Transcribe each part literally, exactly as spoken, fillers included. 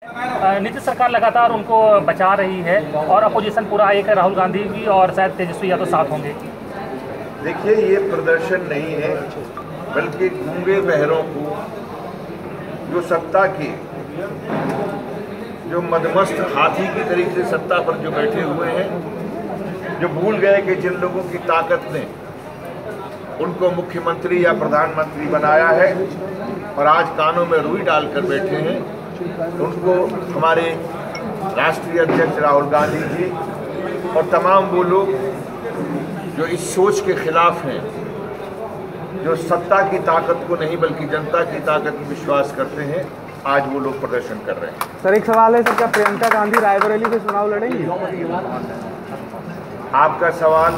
नीतीश सरकार लगातार उनको बचा रही है और अपोजिशन पूरा एक राहुल गांधी भी और शायद तेजस्वी यादव साथ होंगे। देखिए, ये प्रदर्शन नहीं है बल्कि गूंगे बहरों को जो सत्ता की जो मदमस्त हाथी की तरीके से सत्ता पर जो बैठे हुए हैं, जो भूल गए कि जिन लोगों की ताकत ने उनको मुख्यमंत्री या प्रधानमंत्री बनाया है और आज कानों में रुई डालकर बैठे हैं, उनको हमारे राष्ट्रीय अध्यक्ष राहुल गांधी जी और तमाम वो लोग जो इस सोच के खिलाफ हैं, जो सत्ता की ताकत को नहीं बल्कि जनता की ताकत में विश्वास करते हैं, आज वो लोग प्रदर्शन कर रहे हैं। सर, एक सवाल है सर, क्या प्रियंका गांधी रायबरेली से चुनाव लड़ेंगी? आपका सवाल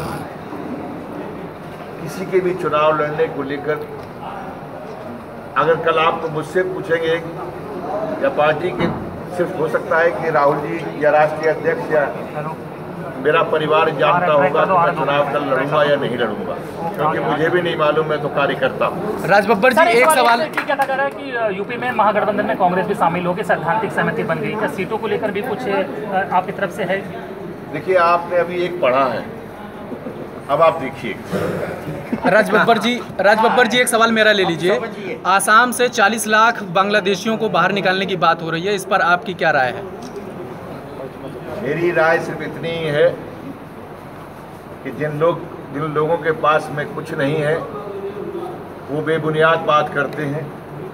किसी के भी चुनाव लड़ने को लेकर अगर कल आप तो मुझसे पूछेंगे या पार्टी के, सिर्फ हो सकता है कि राहुल जी या राष्ट्रीय अध्यक्ष या मेरा परिवार जानता होगा कि मैं चुनाव कल लड़ूंगा या नहीं लड़ूंगा, क्योंकि मुझे भी नहीं मालूम, मैं तो कार्यकर्ता हूँ। राज बब्बर जी, एक सवाल क्या कह रहा है कि यूपी में महागठबंधन में कांग्रेस भी शामिल होगी, सैद्धांतिक सहमति बन गई, क्या सीटों को लेकर भी कुछ आपकी तरफ से है? देखिए, आपने अभी एक पढ़ा है, अब आप देखिए। राज बब्बर जी राज बब्बर जी एक सवाल मेरा ले लीजिए। आसाम से चालीस लाख बांग्लादेशियों को बाहर निकालने की बात हो रही है, इस पर आपकी क्या राय है? मेरी राय सिर्फ इतनी ही है कि जिन लोग जिन लोगों के पास में कुछ नहीं है वो बेबुनियाद बात करते हैं।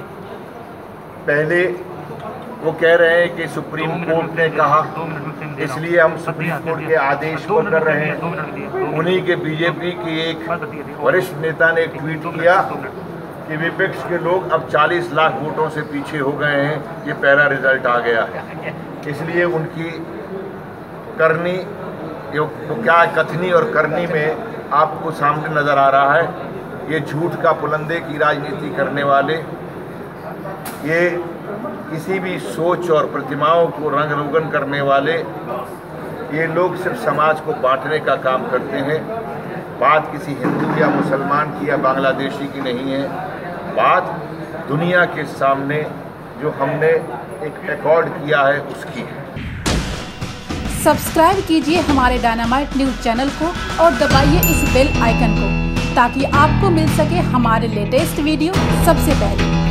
पहले वो कह रहे हैं कि सुप्रीम कोर्ट ने कहा, इसलिए हम सुप्रीम कोर्ट के आदेश को कर रहे हैं। उन्हीं के बीजेपी के एक वरिष्ठ नेता ने ट्वीट किया कि विपक्ष के लोग अब चालीस लाख वोटों से पीछे हो गए हैं, ये पहला रिजल्ट आ गया है। इसलिए उनकी करनी, जो क्या कथनी और करनी में आपको सामने नज़र आ रहा है, ये झूठ का पुलंदे की राजनीति करने वाले, ये किसी भी सोच और प्रतिमाओं को रंग रोगन करने वाले, ये लोग सिर्फ समाज को बांटने का काम करते हैं। बात किसी हिंदू या मुसलमान की या बांग्लादेशी की नहीं है, बात दुनिया के सामने जो हमने एक रिकॉर्ड किया है उसकी है। सब्सक्राइब कीजिए हमारे डायनामाइट न्यूज चैनल को और दबाइए इस बेल आइकन को ताकि आपको मिल सके हमारे लेटेस्ट वीडियो सबसे पहले।